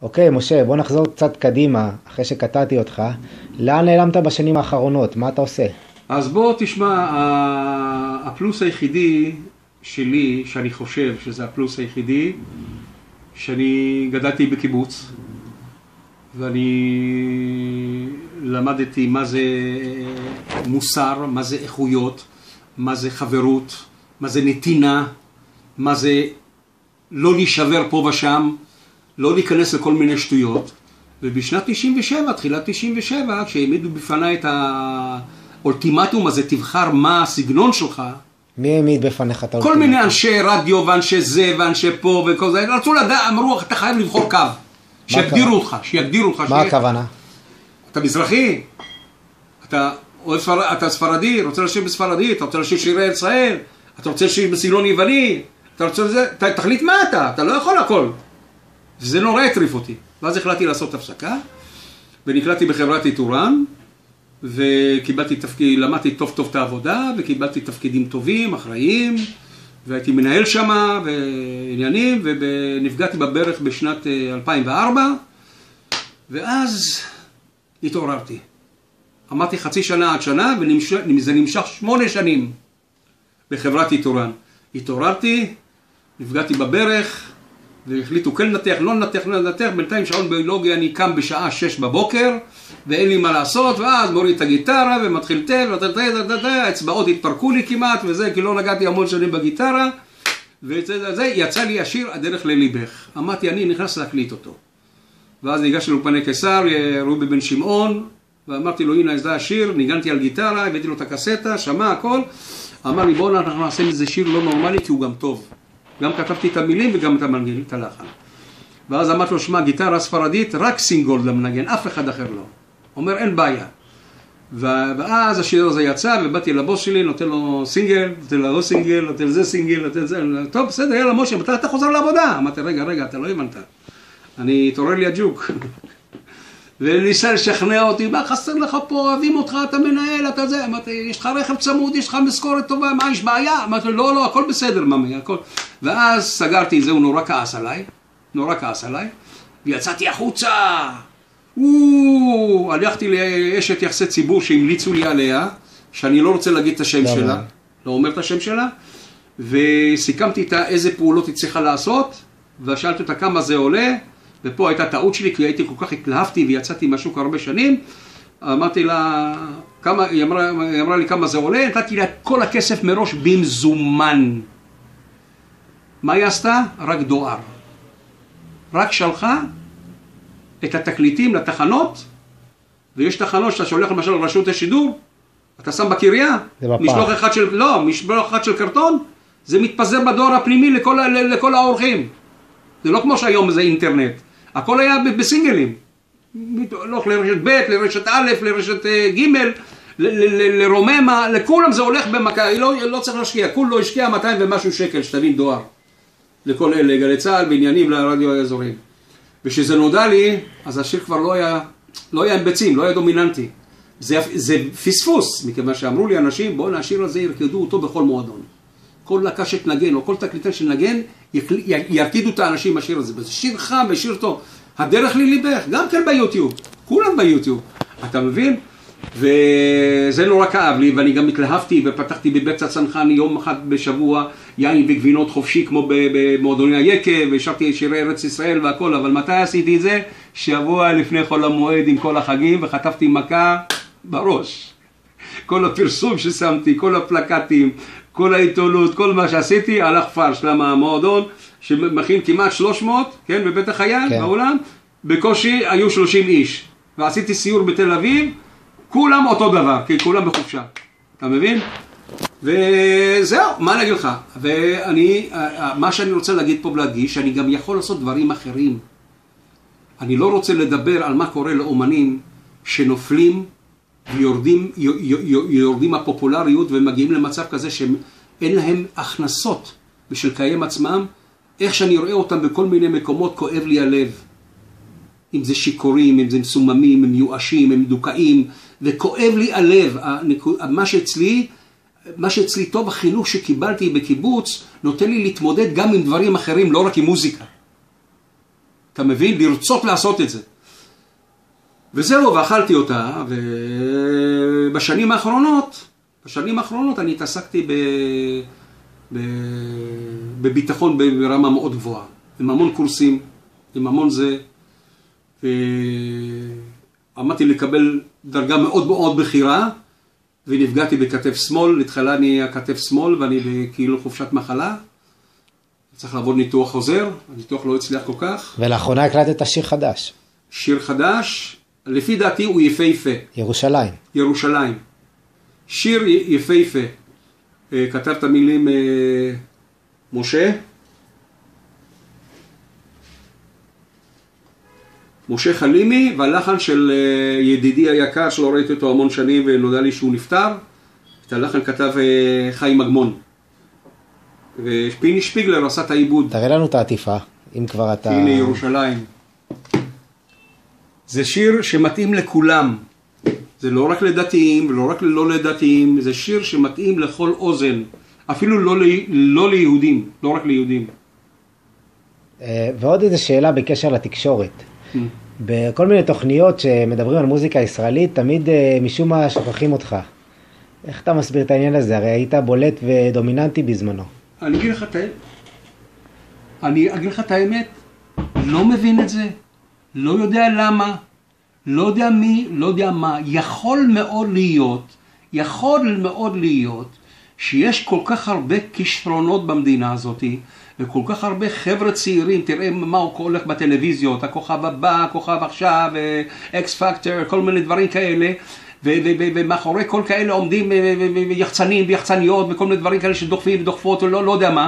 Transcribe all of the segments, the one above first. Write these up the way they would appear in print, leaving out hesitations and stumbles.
אוקיי, משה, בוא נחזור קצת קדימה, אחרי שקטעתי אותך. לאן נעלמת בשנים האחרונות? מה אתה עושה? אז בוא תשמע, הפלוס היחידי שלי, שאני חושב שזה הפלוס היחידי, שאני גדלתי בקיבוץ, ואני למדתי מה זה מוסר, מה זה איכויות, מה זה חברות, מה זה נתינה, מה זה לא להישבר פה ושם, לא להיכנס לכל מיני שטויות. ובשנת 97, תחילת 97, כשהעמידו בפני את האולטימטום הזה, תבחר מה הסגנון שלך. מי העמיד בפניך את כל מיני אנשי רדיו ואנשי זה ואנשי פה וכל זה, רצו לדעת, אמרו, אתה חייב לבחור קו. שיגדירו אותך, שיגדירו אותך. מה הכוונה? אתה מזרחי, אתה ספרדי, רוצה לשיר בספרדי, אתה רוצה לשיר שירי ישראל, אתה רוצה לשיר בסגנון יווני, אתה רוצה לזה, תחליט מה אתה לא יכול הכל. וזה נורא הטריף אותי. ואז החלטתי לעשות הפסקה, ונקלטתי בחברת איתורן, וקיבלתי תפקיד, למדתי טוב טוב את העבודה, וקיבלתי תפקידים טובים, אחראיים, והייתי מנהל שמה, ועניינים, ונפגעתי בברך בשנת 2004, ואז התעוררתי. אמרתי חצי שנה עד שנה, וזה נמשך 8 שנים בחברת איתורן. התעוררתי, נפגעתי בברך, והחליטו כן לנתח, לא לנתח, בינתיים שעון ביולוגיה אני קם בשעה 6 בבוקר, ואין לי מה לעשות, ואז מוריד את הגיטרה, ומתחיל האצבעות התפרקו לי כמעט, וזה, כי לא נגעתי המון שנים בגיטרה, וזה, יצא לי השיר הדרך לליבך. אמרתי, אני נכנס להקליט אותו. ואז ניגשתי לאולפני קיסר, רובי בן שמעון, ואמרתי לו, הנה, זה השיר, ניגנתי על גיטרה, הבאתי לו את הקסטה, שמע הכל, אמר לי, בואו אנחנו נעשה מזה שיר לא נורמלי, כי הוא גם טוב. גם כתבתי את המילים וגם את הלחן. ואז אמרתי לו, שמע, גיטרה ספרדית, רק סינגולד למנגן, אף אחד אחר לא. אומר, אין בעיה. ואז השיר הזה יצא, ובאתי לבוס שלי, נותן לו סינגל, נותן לו סינגל, נותן זה סינגל, נותן זה, טוב, בסדר, יאללה, משה, אתה חוזר לעבודה. אמרתי, רגע, אתה לא הבנת. אני התעורר לי הג'וק. וניסה לשכנע אותי, מה חסר לך פה, אוהבים אותך, אתה מנהל, אתה זה. אמרתי, יש לך רכב צמוד, יש לך משכורת טובה, מה, יש בעיה? אמרתי, לא, הכל בסדר, ממי, הכל. ואז סגרתי את זה, הוא נורא כעס עליי, ויצאתי החוצה. הלכתי לאשת יחסי ציבור שהמליצו לי עליה, שאני לא רוצה להגיד את השם שלה, לא אומר את השם שלה, וסיכמתי איתה איזה פעולות היא צריכה לעשות, ושאלתי אותה כמה זה עולה, ופה הייתה טעות שלי, כי הייתי כל כך התלהבתי ויצאתי מהשוק הרבה שנים. אמרתי לה, היא אמרה לי כמה זה עולה, נתתי לה כל הכסף מראש במזומן. מה היא עשתה? רק דואר. רק שלחה את התקליטים לתחנות, ויש תחנות שאתה שולח למשל לרשות השידור, אתה שם בקריה, משלוח אחד של קרטון, זה מתפזר בדואר הפנימי לכל האורחים. זה לא כמו שהיום זה אינטרנט. הכל היה בסינגלים. לרשת ב', לרשת א', לרשת ג', לרוממה, לכולם זה הולך במכה, לא צריך להשקיע, כולו השקיע 200 ומשהו שקל, שתבין דואר. לכל אלה, גלי צהל, בעניינים לרדיו האזורים. ושזה נודע לי, אז השיר כבר לא היה ביצים, לא היה דומיננטי. זה פספוס, מכיוון שאמרו לי אנשים, בואו השיר הזה ירקדו אותו בכל מועדון. כל להקה שתנגן, או כל תקליטן שנגן, ירקידו את האנשים בשיר הזה. זה שיר חם ושיר טוב. הדרך לליבך, גם כן ביוטיוב. כולם ביוטיוב. אתה מבין? וזה נורא כאב לי, ואני גם התלהבתי ופתחתי בבית הצנחן יום אחד בשבוע, יין וגבינות חופשי כמו במועדוני היקה, ושרתי שירי ארץ ישראל והכל, אבל מתי עשיתי את זה? שבוע לפני חול המועד עם כל החגים, וחטפתי מכה בראש. כל הפרסום ששמתי, כל הפלקטים, כל העיתונות, כל מה שעשיתי, הלך פרש. למה המועדון שמכין כמעט 300, כן, בבית החייל, כן. בעולם, בקושי היו 30 איש. ועשיתי סיור בתל אביב, כולם אותו דבר, כי כולם בחופשה. אתה מבין? וזהו, מה נגיד לך? מה שאני רוצה להגיד פה ולהדגיש, שאני גם יכול לעשות דברים אחרים. אני לא רוצה לדבר על מה קורה לאומנים שנופלים ויורדים הפופולריות ומגיעים למצב כזה שאין להם הכנסות בשביל קיים עצמם. איך שאני רואה אותם בכל מיני מקומות כואב לי הלב. אם זה שיקורים, אם זה מסוממים, הם מיואשים, הם דוקאים, וכואב לי הלב. מה שאצלי טוב, החינוך שקיבלתי בקיבוץ, נותן לי להתמודד גם עם דברים אחרים, לא רק עם מוזיקה. אתה מבין? לרצות לעשות את זה. וזהו, ואכלתי אותה, ובשנים האחרונות אני התעסקתי בביטחון ברמה מאוד גבוהה, עם המון קורסים, עם המון זה, ועמדתי לקבל דרגה מאוד מאוד בכירה, ונפגעתי בכתף שמאל, להתחלה אני הכתף שמאל, ואני כאילו חופשת מחלה, צריך לעבור ניתוח חוזר, הניתוח לא הצליח כל כך. ולאחרונה הקלטת שיר חדש. שיר חדש, לפי דעתי הוא יפהפה. ירושלים. ירושלים. שיר יפהפה. כתב את המילים משה חלימי, והלחן של ידידי היקר שלא ראיתי אותו המון שנים ונודע לי שהוא נפטר. את הלחן כתב חיים אגמון. ופיני שפיגלר עשה את העיבוד. תראה לנו את העטיפה, אם כבר אתה... הנה ירושלים. זה שיר שמתאים לכולם. זה לא רק לדתיים ולא רק ללא לדתיים, זה שיר שמתאים לכל אוזן. אפילו לא ליהודים, לא רק ליהודים. ועוד איזו שאלה בקשר לתקשורת. בכל מיני תוכניות שמדברים על מוזיקה ישראלית, תמיד משום מה שוכחים אותך. איך אתה מסביר את העניין הזה? הרי היית בולט ודומיננטי בזמנו. אני אגיד לך את האמת, לא מבין את זה, לא יודע למה, לא יודע מי, לא יודע מה. יכול מאוד להיות שיש כל כך הרבה כישרונות במדינה הזאת, וכל כך הרבה חבר'ה צעירים, תראה מה הוא הולך בטלוויזיות, הכוכב הבא, הכוכב עכשיו, אקס פקטור, כל מיני דברים כאלה, ומאחורי כל כאלה עומדים יחצנים ויחצניות וכל מיני דברים כאלה שדוחפים ודוחפות, לא יודע מה.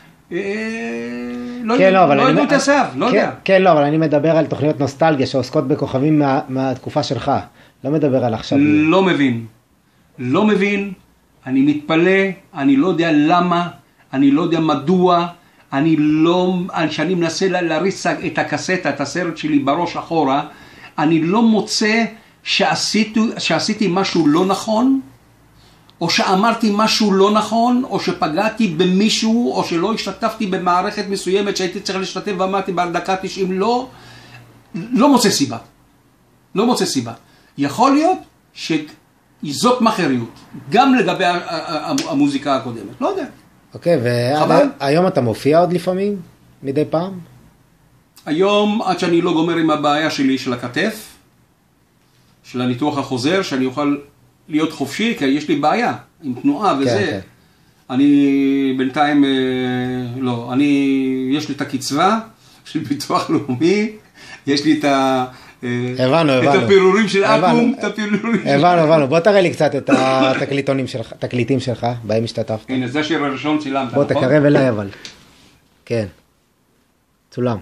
לא ידעו את הסף, לא יודע. כן, לא, אבל אני מדבר על תוכניות נוסטלגיה שעוסקות בכוכבים מהתקופה שלך. לא מדבר על עכשיו. לא מבין, אני מתפלא, אני לא יודע למה, אני לא יודע מדוע, כשאני מנסה להריץ את הקסטה, את הסרט שלי בראש אחורה, אני לא מוצא שעשיתי משהו לא נכון, או שאמרתי משהו לא נכון, או שפגעתי במישהו, או שלא השתתפתי במערכת מסוימת שהייתי צריך להשתתף ואמרתי בדקה 90, לא מוצא סיבה. יכול להיות שזאת מחריות, גם לגבי המוזיקה הקודמת, לא יודע. אוקיי, והיום אתה מופיע עוד לפעמים, מדי פעם? היום, עד שאני לא גומר עם הבעיה שלי של הכתף, של הניתוח החוזר, שאני אוכל להיות חופשי, כי יש לי בעיה עם תנועה וזה. כן. אני בינתיים, לא, יש לי את הקצבה של ביטוח לאומי, יש לי את הפירורים של אקום, הבנו, בוא תראה לי קצת את התקליטים שלך, בהם השתתפת. הנה, זה השיר הראשון צילמת, בוא תקרב אליי אבל. כן, צולם.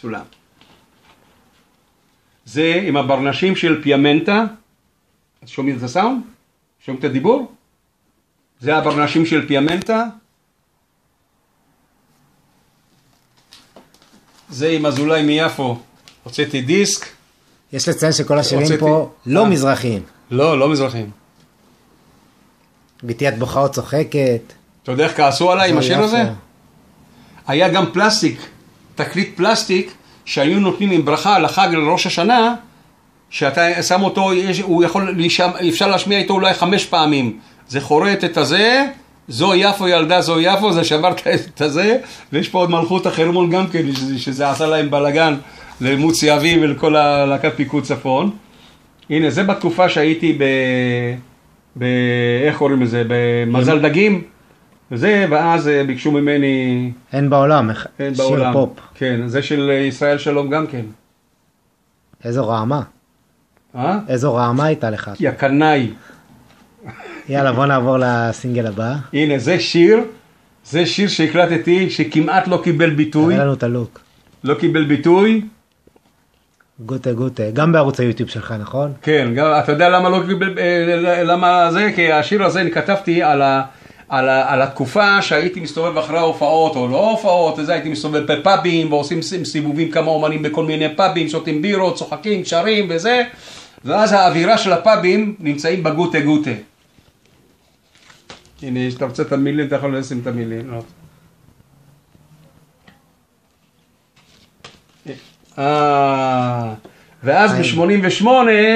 זה עם הברנשים של פיאמנטה. שומעים את הסאונד? שומעים את הדיבור? זה הברנשים של פיאמנטה. זה עם אזולאי מיפו. הוצאתי דיסק. יש לציין שכל השירים פה לא מזרחיים. לא מזרחיים. ביתי את בוכה או צוחקת. אתה יודע איך כעסו עליי עם השיר הזה? היה גם פלסטיק, תקליט פלסטיק, שהיו נותנים עם ברכה לחג לראש השנה, שאתה שם אותו, אפשר להשמיע איתו אולי 5 פעמים. זה חורט את הזה, זו יפו ילדה, זו יפו, זה שברת את הזה, ויש פה עוד מלכות החרמון גם כן, שזה עשה להם בלגן למוצי אבי ולכל הלהקת פיקוד צפון. הנה, זה בתקופה שהייתי איך קוראים לזה? במזל דגים. וזה, ואז ביקשו ממני... אין בעולם, שיר פופ. כן, זה של ישראל שלום גם כן. איזו רעמה. איזו רעמה הייתה לך. יא קנאי. יאללה, בוא נעבור לסינגל הבא. הנה, זה שיר שהקלטתי, שכמעט לא קיבל ביטוי. תראה לנו את הלוק. לא קיבל ביטוי. גוטה, גם בערוץ היוטיוב שלך, נכון? כן, אתה יודע למה לא קיבל, למה זה? כי השיר הזה כתבתי על התקופה שהייתי מסתובב אחרי ההופעות, או לא הופעות, וזה הייתי מסתובב בפאבים, ועושים סיבובים כמה אומנים בכל מיני פאבים, שותים בירות, צוחקים, שרים וזה, ואז האווירה של הפאבים נמצאים בגוטה. הנה, אתה רוצה את המילים, אתה יכול לשים את המילים. ואז ב-88...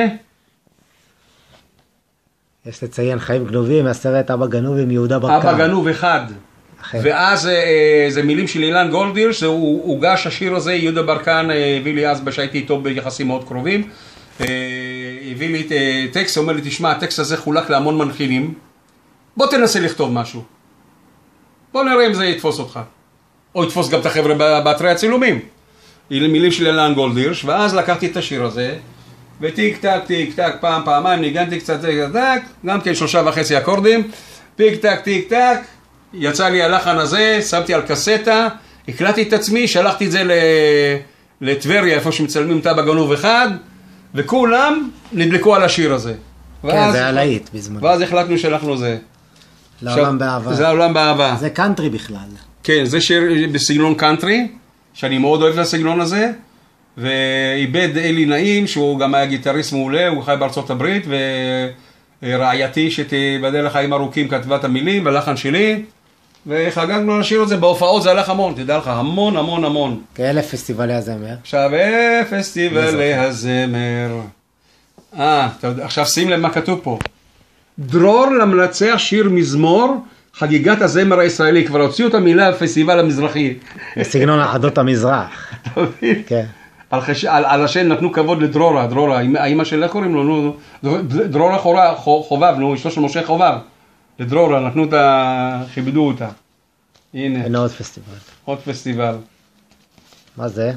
יש לציין חיים גנובים מהסרט אבא גנוב עם יהודה ברקן. אבא גנוב אחד. ואז זה מילים של אילן גולדהירש, הוא הוגש השיר הזה, יהודה ברקן הביא לי אז שהייתי איתו ביחסים מאוד קרובים, הביא לי טקסט, אומר לי, תשמע, הטקסט הזה חולק להמון מנחילים, בוא תנסה לכתוב משהו, בוא נראה אם זה יתפוס אותך, או יתפוס גם את החבר'ה באתרי הצילומים. מילים של אילן גולדהירש, ואז לקחתי את השיר הזה, וטיק טק טיק טק, פעמיים, ניגנתי קצת טיק טק, גם כן 3.5 אקורדים, טיק טק טיק טק, יצא לי הלחן הזה, שמתי על קסטה, הקלטתי את עצמי, שלחתי את זה לטבריה, איפה שמצלמים את אבא גנוב אחד, וכולם נדלקו על השיר הזה. כן, זה היה להיט בזמן. ואז החלטנו שאנחנו זה. לעולם באהבה. זה העולם באהבה. זה קאנטרי בכלל. כן, זה שיר בסגנון קאנטרי, שאני מאוד אוהב את הסגנון הזה, ואיבד אלי נעים, שהוא גם היה גיטריסט מעולה, הוא חי בארצות הברית, ורעייתי שתיבדל לחיים ארוכים כתבה את המילים, בלחן שלי, וחגגנו על השיר הזה, בהופעות זה הלך המון, תדע לך, המון המון המון. כאלה פסטיבלי הזמר. עכשיו, פסטיבלי הזמר. עכשיו שים לב מה כתוב פה. דרור למנצח שיר מזמור, חגיגת הזמר הישראלי, כבר הוציאו את המילה בפסטיבל המזרחי. בסגנון אחדות המזרח. כן. על השם נתנו כבוד לדרורה, האמא של איך קוראים לו, דרורה חובב, יש לו של משה חובב. לדרורה, נתנו את כיבדו אותה. הנה. הנה עוד פסטיבל. עוד פסטיבל. מה זה?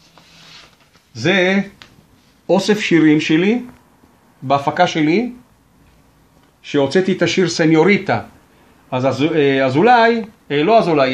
זה אוסף שירים שלי, בהפקה שלי, שהוצאתי את השיר סניוריטה. אז אולי, לא אז אולי,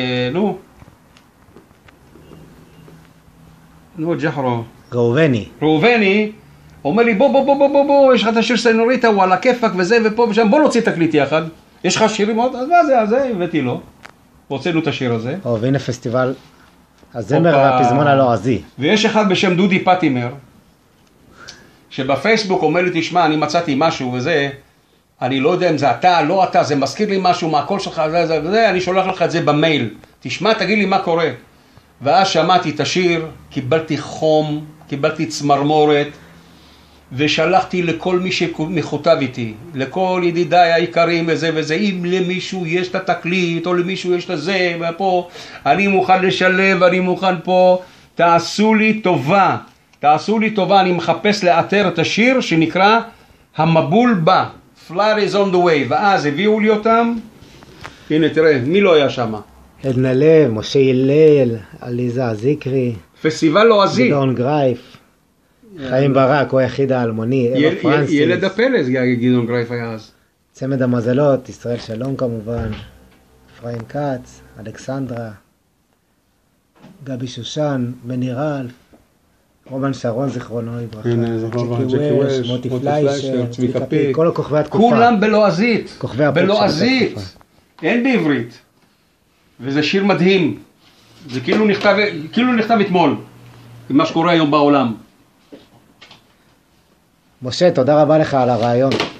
נו, ג'חרו. ראובני, אומר לי, בוא, יש לך את השיר סניוריטה, הוא על הכיפק וזה ופה ושם, בוא נוציא תקליט יחד. יש לך שירים עוד? אז מה זה, הבאתי לו. הוצאנו את השיר הזה. והנה פסטיבל הזמר והפזמון הלועזי. ויש אחד בשם דודי פטימר, שבפייסבוק אומר לי, תשמע, אני מצאתי משהו וזה, אני לא יודע אם זה אתה, לא אתה, זה מזכיר לי משהו מהקול שלך, זה, אני שולח לך את זה במייל. תשמע, תגיד לי מה קורה. ואז שמעתי את השיר, קיבלתי חום, קיבלתי צמרמורת, ושלחתי לכל מי שמחוטב איתי, לכל ידידיי העיקרים וזה וזה, אם למישהו יש את התקליט, או למישהו יש את זה, ופה, אני מוכן לשלב, אני מוכן פה, תעשו לי טובה, אני מחפש לאתר את השיר שנקרא המבול בא, Flood is on the way, ואז הביאו לי אותם, הנה תראה, מי לא היה שם? עדנה לב, משה הלל, עליזה זיקרי, פסטיבל לועזי, גדעון גרייף, חיים ברק, הוא היחיד האלמוני, אווה פרנסיס, ילד הפלס, גדעון גרייף היה אז. צמד המזלות, ישראל שלום כמובן, אפרים כץ, אלכסנדרה, גבי שושן, בני רלף, רומן שרון זיכרונו לברכה, צ'יקי וש, מוטי פליישר, צביקה פיק, כל כוכבי התקופה. כולם בלועזית, כוכבי הפופ בלועזית, אין בעברית. וזה שיר מדהים, זה כאילו נכתב אתמול, מה שקורה היום בעולם. משה, תודה רבה לך על הרעיון.